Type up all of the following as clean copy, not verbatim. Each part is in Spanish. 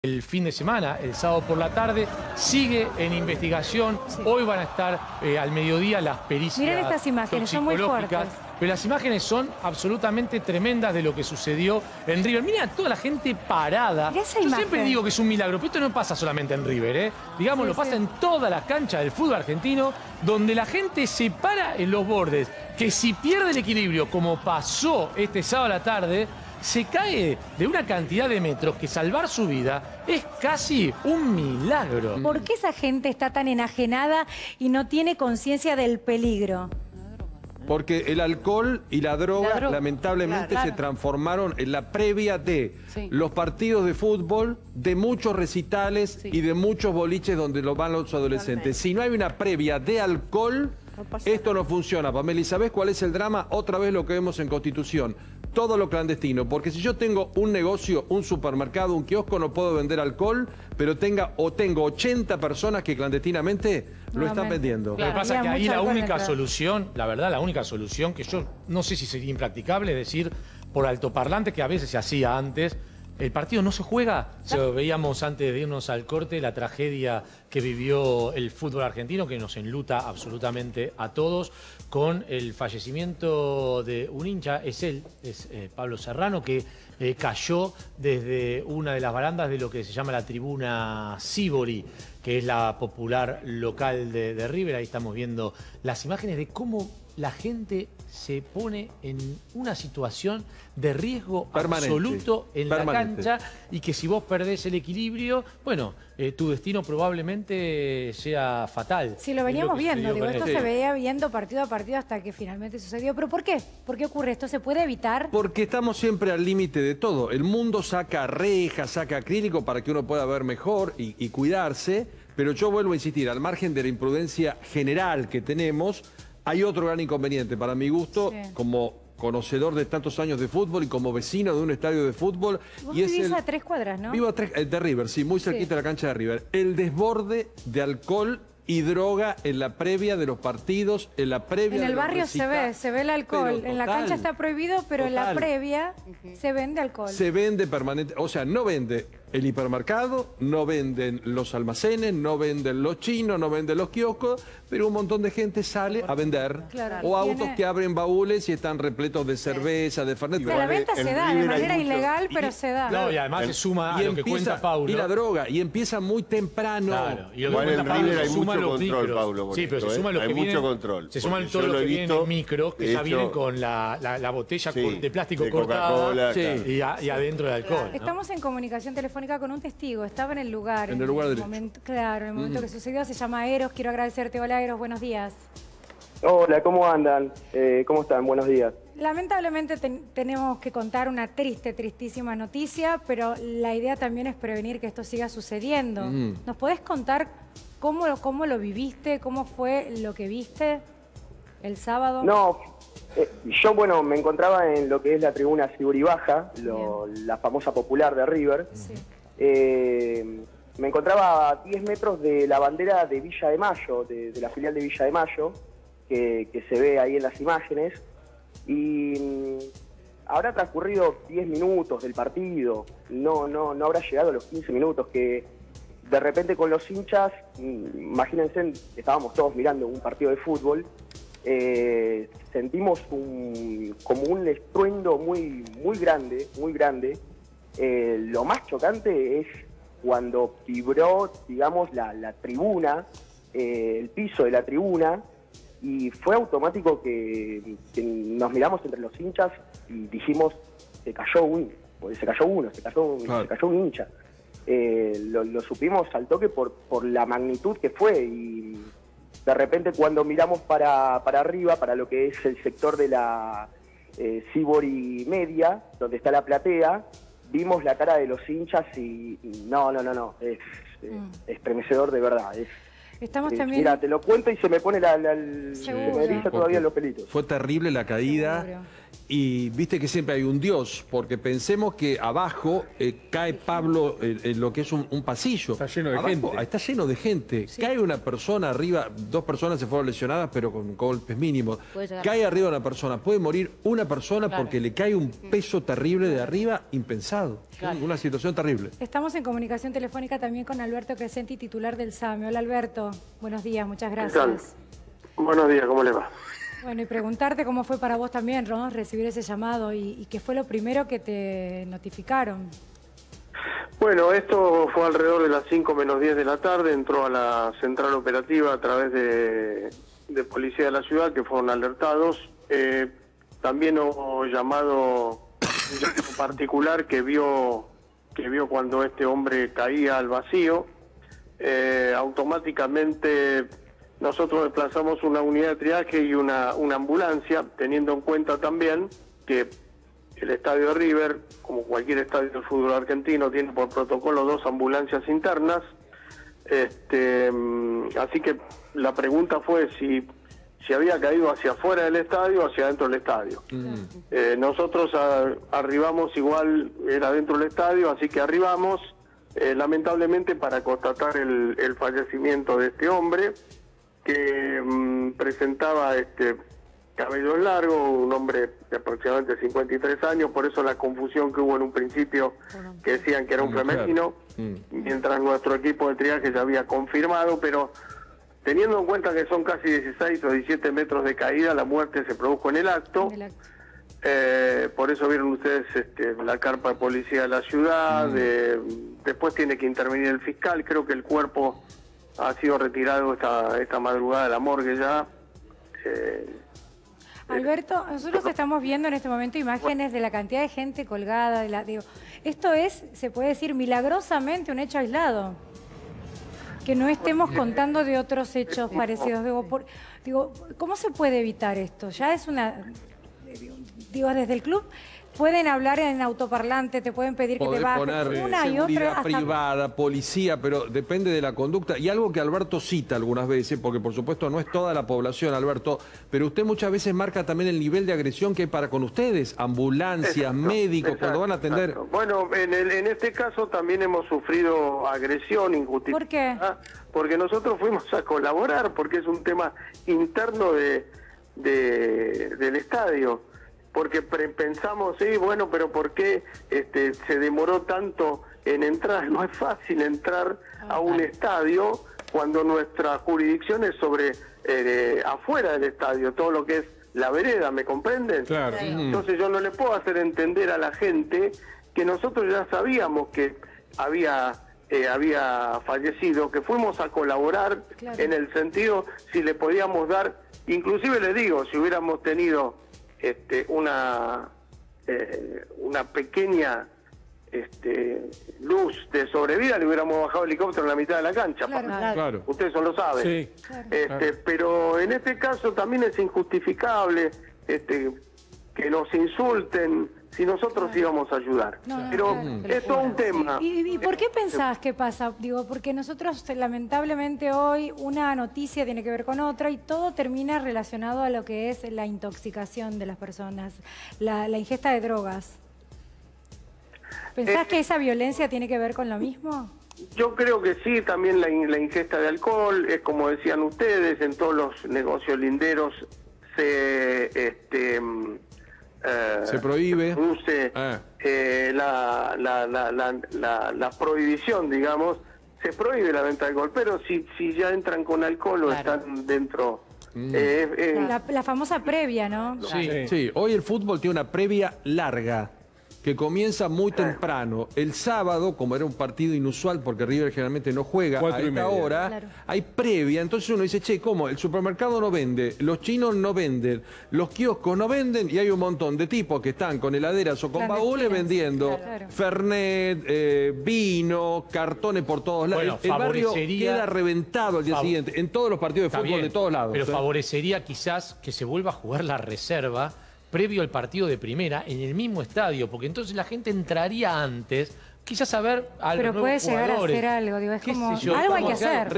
El fin de semana, el sábado por la tarde, sigue en investigación. Sí. Hoy van a estar al mediodía las pericias. Miren estas imágenes, son muy fuertes. Pero las imágenes son absolutamente tremendas de lo que sucedió en River. Mira toda la gente parada. Yo siempre digo que es un milagro, pero esto no pasa solamente en River, ¿eh? Digamos, lo pasa en todas las canchas del fútbol argentino, donde la gente se para en los bordes, que si pierde el equilibrio, como pasó este sábado a la tarde, se cae de una cantidad de metros que salvar su vida es casi un milagro. ¿Por qué esa gente está tan enajenada y no tiene conciencia del peligro? Porque el alcohol y la droga lamentablemente se transformaron en la previa de los partidos de fútbol, de muchos recitales y de muchos boliches donde lo van los adolescentes. Si no hay una previa de alcohol, esto no funciona. Pamela, ¿y sabés cuál es el drama? Otra vez lo que vemos en Constitución. Todo lo clandestino, porque si yo tengo un negocio, un supermercado, un kiosco, no puedo vender alcohol, pero tengo 80 personas que clandestinamente lo están vendiendo. Lo que pasa es que ahí la única solución, la verdad, la única solución, que yo no sé si sería impracticable, es decir, por altoparlante, que a veces se hacía antes, el partido no se juega. Veíamos antes de irnos al corte la tragedia que vivió el fútbol argentino, que nos enluta absolutamente a todos, con el fallecimiento de un hincha, es Pablo Serrano, que cayó desde una de las barandas de lo que se llama la tribuna Sívori, que es la popular local de River. Ahí estamos viendo las imágenes de cómo la gente se pone en una situación de riesgo absoluto en la cancha, y que si vos perdés el equilibrio, bueno, tu destino probablemente sea fatal. Sí, lo veníamos viendo, digo, esto se veía viendo partido a partido hasta que finalmente sucedió. ¿Pero por qué? ¿Por qué ocurre esto? ¿Se puede evitar? Porque estamos siempre al límite de todo. El mundo saca rejas, saca acrílico para que uno pueda ver mejor y cuidarse, pero yo vuelvo a insistir, al margen de la imprudencia general que tenemos, hay otro gran inconveniente para mi gusto, como conocedor de tantos años de fútbol y como vecino de un estadio de fútbol. Vos vivís a 3 cuadras, ¿no? Vivo a 3 de River, sí, muy cerquita de la cancha de River. El desborde de alcohol y droga en la previa de los partidos, en la previa en de el barrio se ve el alcohol. En la cancha está prohibido, pero en la previa se vende alcohol. Se vende permanente, o sea, no vende el hipermercado, no venden los almacenes, no venden los chinos, no venden los kioscos, pero un montón de gente sale a vender. O autos que abren baúles y están repletos de cerveza, de fernet. La venta se da de manera ilegal, pero se da. No, y además se suma a lo que cuenta Paulo. Y la droga, y empieza muy temprano. Claro, y lo que cuenta Paulo se suma a los micros. Paulo, sí, pero se suma los que vienen. Mucho control. Se suman todos los que vienen en micros, que ya vienen con la botella de plástico cortada y adentro del alcohol. Estamos en comunicación telefónica con un testigo. Estaba en el lugar. En el lugar derecho. Claro, en el momento que sucedió. Se llama Eros. Quiero agradecerte. Hola, Eros. Buenos días. Hola, ¿cómo andan? ¿Cómo están? Buenos días. Lamentablemente tenemos que contar una tristísima noticia, pero la idea también es prevenir que esto siga sucediendo. ¿Nos podés contar cómo lo viviste? ¿Cómo fue lo que viste el sábado? No, yo, bueno, me encontraba en lo que es la tribuna Sívori Baja, la famosa popular de River. Sí. Me encontraba a 10 metros de la bandera de Villa de Mayo, de la filial de Villa de Mayo, que se ve ahí en las imágenes. Y habrá transcurrido 10 minutos del partido, no habrá llegado a los 15 minutos, que de repente con los hinchas, imagínense, estábamos todos mirando un partido de fútbol, sentimos como un estruendo muy grande. Lo más chocante es cuando vibró, digamos, la tribuna, el piso de la tribuna, y fue automático que nos miramos entre los hinchas y dijimos, se cayó un hincha. Lo supimos al toque por la magnitud que fue, y de repente cuando miramos para arriba, para lo que es el sector de la Sívori Media, donde está la platea, vimos la cara de los hinchas y no, es estremecedor de verdad. Estamos también... Mira, te lo cuento y se me pone me eriza todavía los pelitos. Fue terrible la caída. Y viste que siempre hay un Dios, porque pensemos que abajo cae Pablo en lo que es un pasillo. Está lleno de Abajo, gente. Está lleno de gente. Sí. Cae una persona arriba, 2 personas se fueron lesionadas, pero con golpes mínimos. Cae arriba una persona, puede morir una persona porque le cae un peso terrible de arriba, impensado. Claro. Una situación terrible. Estamos en comunicación telefónica también con Alberto Crescenti, titular del SAME. Hola Alberto, buenos días, muchas gracias. Buenos días, ¿cómo le va? Bueno, y preguntarte cómo fue para vos también, ¿no? Recibir ese llamado y qué fue lo primero que te notificaron. Bueno, esto fue alrededor de las 5 menos 10 de la tarde, entró a la central operativa a través de policía de la ciudad que fueron alertados. También hubo llamado un particular que vio cuando este hombre caía al vacío. Automáticamente nosotros desplazamos una unidad de triaje y una ambulancia, teniendo en cuenta también que el estadio de River, como cualquier estadio del fútbol argentino, tiene por protocolo 2 ambulancias internas. Así que la pregunta fue si había caído hacia afuera del estadio o hacia adentro del estadio. Nosotros arribamos, igual era dentro del estadio, así que arribamos, lamentablemente, para constatar el fallecimiento de este hombre, que presentaba cabellos largos, un hombre de aproximadamente 53 años, por eso la confusión que hubo en un principio, que decían que era un femenino, mientras nuestro equipo de triaje ya había confirmado, pero teniendo en cuenta que son casi 16 o 17 metros de caída, la muerte se produjo en el acto. Por eso vieron ustedes la carpa de policía de la ciudad, después tiene que intervenir el fiscal, creo que el cuerpo ha sido retirado esta madrugada de la morgue ya. Alberto, nosotros estamos viendo en este momento imágenes de la cantidad de gente colgada. Esto es, se puede decir, milagrosamente un hecho aislado. Que no estemos contando de otros hechos parecidos. ¿Cómo se puede evitar esto? Ya es una... desde el club pueden hablar en autoparlante, te pueden pedir que te bajes. Una y otra hasta... privada, policía, pero depende de la conducta. Y algo que Alberto cita algunas veces, porque por supuesto no es toda la población, Alberto, pero usted muchas veces marca también el nivel de agresión que hay para con ustedes, ambulancias, médicos, cuando van a atender. Bueno, en este caso también hemos sufrido agresión injustificada. ¿Por qué? Porque nosotros fuimos a colaborar, porque es un tema interno del estadio. Porque pensamos, sí, bueno, pero ¿por qué se demoró tanto en entrar? No es fácil entrar a un estadio cuando nuestra jurisdicción es sobre afuera del estadio, todo lo que es la vereda, ¿me comprenden? Claro. Entonces yo no le puedo hacer entender a la gente que nosotros ya sabíamos que había fallecido, que fuimos a colaborar en el sentido si le podíamos dar, inclusive le digo, si hubiéramos tenido una pequeña luz de sobrevida, le hubiéramos bajado el helicóptero en la mitad de la cancha. Claro. Ustedes eso lo saben. Sí. Pero en este caso también es injustificable que nos insulten si nosotros íbamos a ayudar. Pero es todo un tema. ¿Y por qué pensás que pasa? Porque nosotros lamentablemente hoy una noticia tiene que ver con otra y todo termina relacionado a lo que es la intoxicación de las personas, la ingesta de drogas. ¿Pensás que esa violencia tiene que ver con lo mismo? Yo creo que sí, también la ingesta de alcohol, es como decían ustedes, en todos los negocios linderos se prohíbe la prohibición, digamos, se prohíbe la venta de alcohol, pero si ya entran con alcohol o están dentro... la famosa previa, ¿no? Sí, hoy el fútbol tiene una previa larga que comienza muy temprano. El sábado, como era un partido inusual, porque River generalmente no juega a esta hora, hay previa. Entonces uno dice, che, ¿cómo? El supermercado no vende, los chinos no venden, los kioscos no venden, y hay un montón de tipos que están con heladeras o con baúles vendiendo Fernet, vino, cartones por todos lados. Bueno, el barrio queda reventado al día siguiente, en todos los partidos de fútbol de todos lados. Pero favorecería quizás que se vuelva a jugar la reserva previo al partido de primera en el mismo estadio, porque entonces la gente entraría antes, quizás a ver a los nuevos jugadores. Pero puede llegar a hacer algo, digo, es como, algo hay que hacer.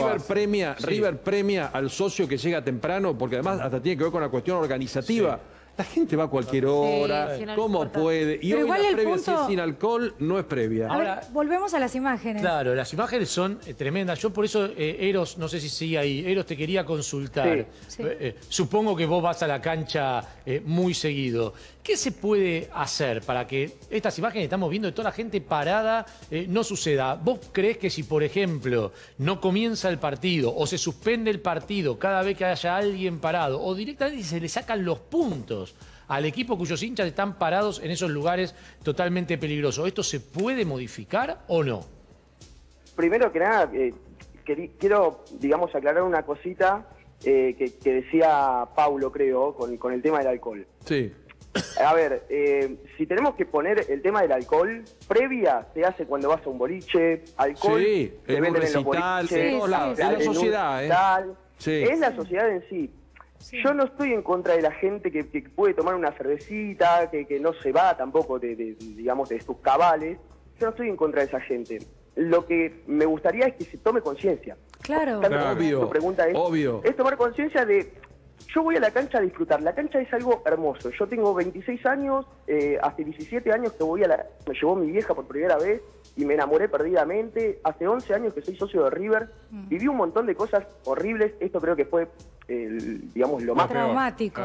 River premia al socio que llega temprano, porque además hasta tiene que ver con la cuestión organizativa. La gente va a cualquier hora, ¿cómo puede? Y pero hoy igual la el previa, punto... si es sin alcohol, no es previa. Ahora, volvemos a las imágenes. Claro, las imágenes son tremendas. Yo por eso, Eros, no sé si sigue ahí, Eros, te quería consultar. Sí. Supongo que vos vas a la cancha muy seguido. ¿Qué se puede hacer para que estas imágenes que estamos viendo de toda la gente parada no suceda? ¿Vos creés que si, por ejemplo, no comienza el partido o se suspende el partido cada vez que haya alguien parado o directamente se le sacan los puntos al equipo cuyos hinchas están parados en esos lugares totalmente peligrosos, ¿esto se puede modificar o no? Primero que nada, quiero, digamos, aclarar una cosita que decía Paulo, creo, con el tema del alcohol. Sí. A ver, si tenemos que poner el tema del alcohol, previa se hace cuando vas a un boliche, alcohol, Sí, se en un venden en los recital, boliches, en todos lados, en la sociedad, Sí. Es la sociedad en sí. Yo no estoy en contra de la gente que puede tomar una cervecita, que no se va tampoco digamos, de sus cabales. Yo no estoy en contra de esa gente. Lo que me gustaría es que se tome conciencia. Claro. Obvio, tu pregunta obvio. Es tomar conciencia de... Yo voy a la cancha a disfrutar. La cancha es algo hermoso. Yo tengo 26 años, hace 17 años que voy me llevó mi vieja por primera vez y me enamoré perdidamente. Hace 11 años que soy socio de River. Viví un montón de cosas horribles. Esto creo que fue, digamos, lo más traumático.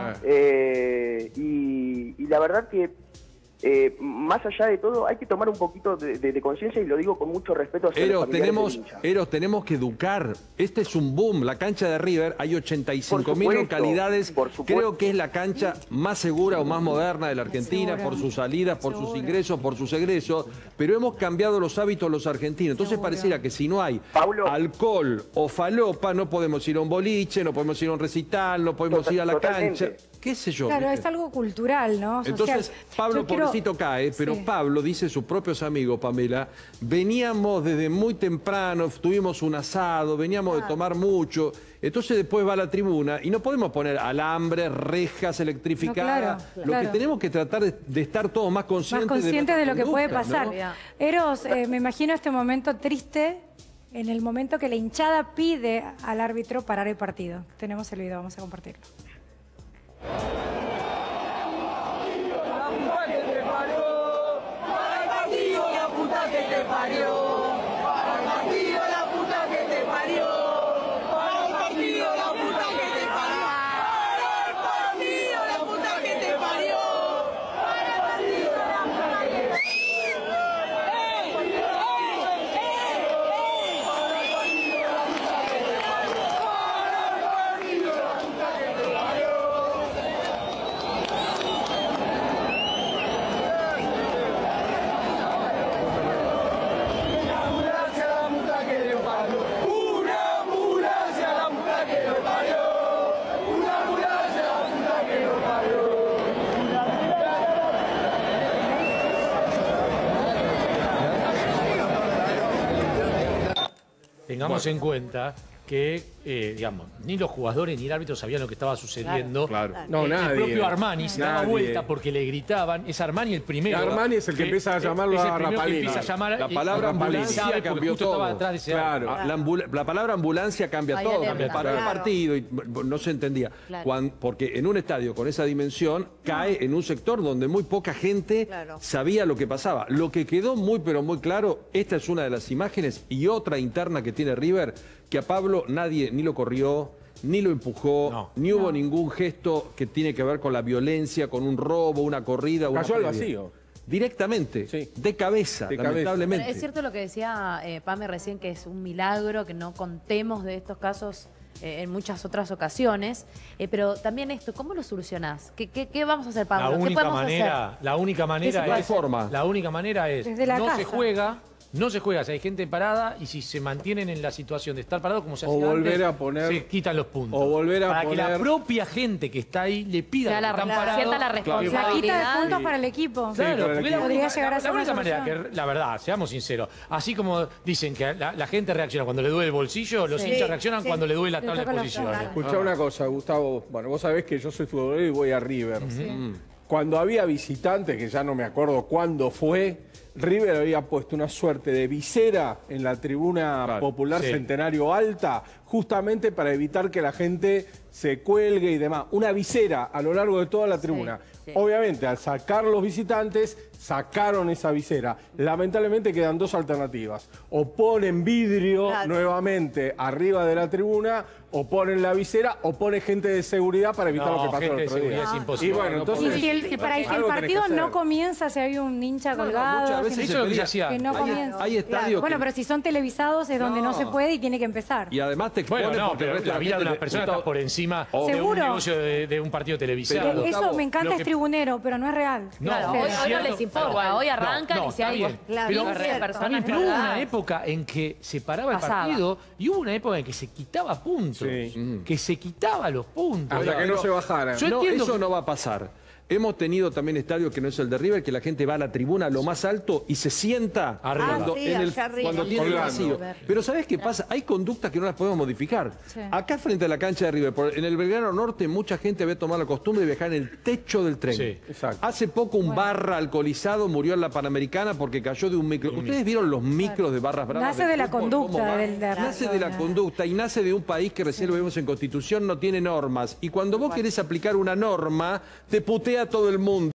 Y la verdad que más allá de todo, hay que tomar un poquito de conciencia, y lo digo con mucho respeto hacia los familiares del hincha. Tenemos que educar. Este es un boom. La cancha de River, hay 85.000 localidades. Creo que es la cancha más segura o más moderna de la Argentina, por sus salidas, por sus ingresos, por sus egresos. Pero hemos cambiado los hábitos los argentinos. Entonces pareciera que si no hay alcohol o falopa, no podemos ir a un boliche, no podemos ir a un recital, no podemos ir a la cancha. ¿Qué sé yo? Claro, es algo cultural, ¿no? Entonces, Pablo, pobrecito cae, pero Pablo, dice sus propios amigos, Pamela, veníamos desde muy temprano, tuvimos un asado, veníamos de tomar mucho, entonces después va a la tribuna y no podemos poner alambres, rejas electrificadas. Lo que tenemos que tratar de estar todos más conscientes de lo que puede conducta, pasar. ¿no? Eros, me imagino este momento triste, en el momento que la hinchada pide al árbitro parar el partido. Tenemos el video, vamos a compartirlo. La puta que te parió, para el partido la puta que te parió, para el partido la puta que te parió, para el partido la puta que te parió, para el partido la puta que te parió, para el partido la puta que te parió. Tengamos en cuenta que, digamos, ni los jugadores ni el árbitro sabían lo que estaba sucediendo. Claro. No, nadie. El propio Armani se daba vuelta porque le gritaban. Es Armani el primero. Armani es el que empieza a llamarlo a Rapalini. La palabra ambulancia cambió todo. Claro. La palabra ambulancia cambia todo. Para el partido y no se entendía. Porque en un estadio con esa dimensión cae en un sector donde muy poca gente sabía lo que pasaba. Lo que quedó muy pero muy claro, esta es una de las imágenes y otra interna que tiene River, que a Pablo nadie ni lo corrió, ni lo empujó, ni hubo ningún gesto que tiene que ver con la violencia, con un robo, una corrida. Cayó al vacío. Directamente, de cabeza, lamentablemente. Pero es cierto lo que decía Pame recién, que es un milagro que no contemos de estos casos en muchas otras ocasiones. Pero también esto, ¿cómo lo solucionás? ¿Qué vamos a hacer, Pablo? ¿Qué podemos hacer? La única manera es no se juega. No se juega si hay gente parada y si se mantienen en la situación de estar parado como se hacía antes, se quitan los puntos. O volver a para poner... que la propia gente que está ahí le pida que están parados. Sienta la responsabilidad. La quita de puntos para el equipo. Claro, porque podría llegar a ser la única una manera que, la verdad, seamos sinceros, así como dicen que la gente reacciona cuando le duele el bolsillo, los hinchas reaccionan cuando le duele la tabla de posiciones. Escuchá una cosa, Gustavo. Bueno, vos sabés que yo soy futbolero y voy a River. Cuando había visitantes, que ya no me acuerdo cuándo fue, River había puesto una suerte de visera en la tribuna popular Centenario Alta justamente para evitar que la gente se cuelgue y demás. Una visera a lo largo de toda la tribuna. Sí. Obviamente, al sacar los visitantes, sacaron esa visera. Lamentablemente quedan dos alternativas. O ponen vidrio nuevamente arriba de la tribuna, o ponen la visera, o pone gente de seguridad para evitar lo que pasó el otro día. Es imposible. Y bueno, entonces, y si el partido no comienza, si hay un hincha colgado, muchas veces eso es lo que se hacía. que no comienza. Hay estadios bueno, pero si son televisados es donde no se puede y tiene que empezar. Y además te exponen pero la vida de una persona está por encima de un negocio de un partido televisado. Eso me encanta, es tribunero, pero no es real. Claro, hoy no les importa, hoy arrancan y si hay 15 personas. Pero hubo una época en que se paraba el partido y hubo una época en que se quitaba puntos. Que se quitaba los puntos. Hasta que no se bajaran. Eso no va a pasar. Hemos tenido también estadios que no es el de River, que la gente va a la tribuna a lo más alto y se sienta cuando tiene el vacío. Pero ¿sabés qué pasa? Hay conductas que no las podemos modificar. Sí. Acá frente a la cancha de River, en el Belgrano Norte, mucha gente había tomado la costumbre de viajar en el techo del tren. Sí. Hace poco un barra alcoholizado murió en la Panamericana porque cayó de un micro. ¿Ustedes vieron los micros de barras bravas? Nace de la conducta. Nace de la conducta y nace de un país que recién lo vemos en Constitución, no tiene normas. Y cuando vos querés aplicar una norma, te putea a todo el mundo.